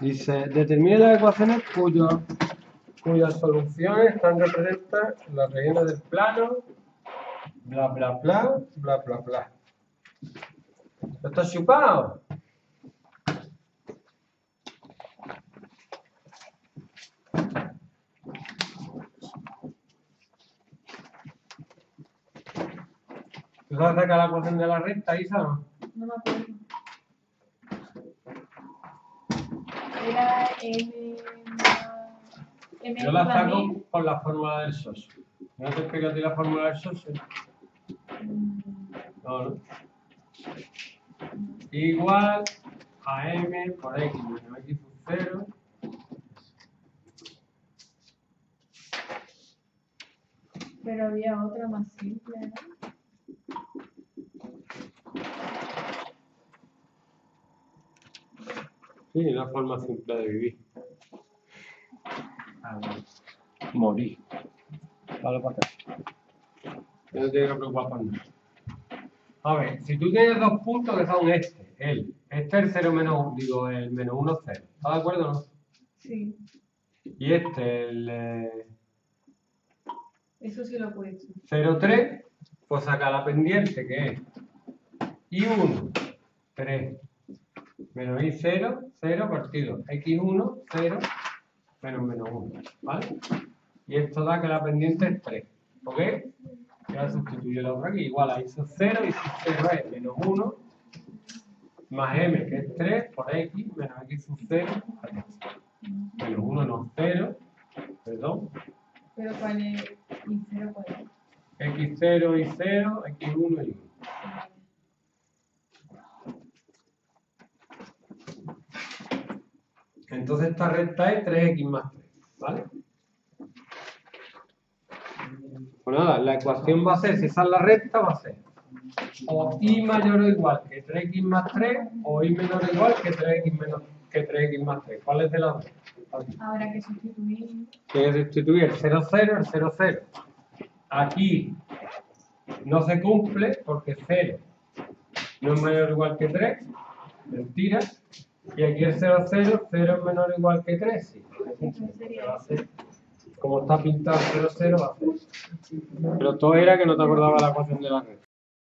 Dice, determine las ecuaciones cuyas soluciones están representadas en las regiones del plano, bla, bla, bla, bla, bla, bla. ¿Esto está chupado? ¿Tú sabes sacar la ecuación de la recta, Isa? No me acuerdo. Era M Yo la más saco mil. con la fórmula del socio. ¿No te explico a ti la fórmula del socio? No, ¿no? Igual a m por x menos x sub 0 Pero había otra más simple, ¿no? Sí, una forma simple de vivir. Morir. Vale, para acá. No te tienes que preocupar por nada. A ver, si tú tienes dos puntos que son este es el 0 menos 1, digo, el menos 1, 0. ¿Estás de acuerdo o no? Sí. Y este, el Eso sí lo puedo hacer. 0, 3, pues saca la pendiente que es y1, 3, menos y0, 0 partido x1, 0, menos 1, ¿vale? Y esto da que la pendiente es 3, ¿ok? Ya sustituyo la otra aquí, igual a y sub 0, y sub 0 es menos 1, más m, que es 3, por x, menos x sub 0, menos 1 no, 0, perdón. Pero ¿cuál es? ¿Y cero cuál es? x0 y 0, x1 y 1. Entonces esta recta es 3x más 3, ¿vale? Pues nada, la ecuación va a ser, si esa es la recta, va a ser o y mayor o igual que 3x más 3 o y menor o igual que 3x más 3. ¿Cuál es de las dos? Habrá que sustituir. Tiene que sustituir el 0, 0, el 0, 0. Aquí no se cumple porque 0 no es mayor o igual que 3, mentira. Y aquí el 0, 0, 0 es menor o igual que 3, sí. Va a ser, como está pintado 0, 0, va a ser. Pero todo era que no te acordabas la ecuación de la recta.